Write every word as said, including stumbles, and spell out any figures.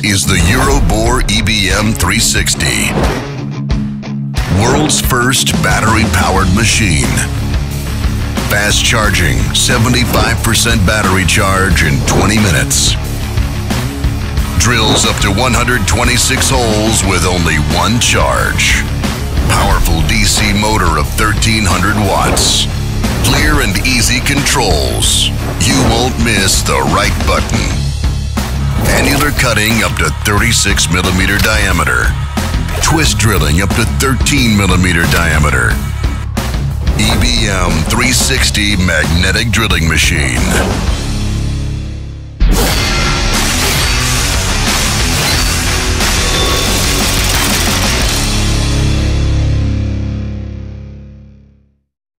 is the Euroboor E B M three sixty. World's first battery-powered machine. Fast charging, seventy-five percent battery charge in twenty minutes. Drills up to one hundred twenty-six holes with only one charge. Powerful D C motor of thirteen hundred watts. Clear and easy controls. You won't miss the right button. Annular cutting up to thirty-six millimeter diameter. Twist drilling up to thirteen millimeter diameter. E B M three sixty Magnetic Drilling Machine.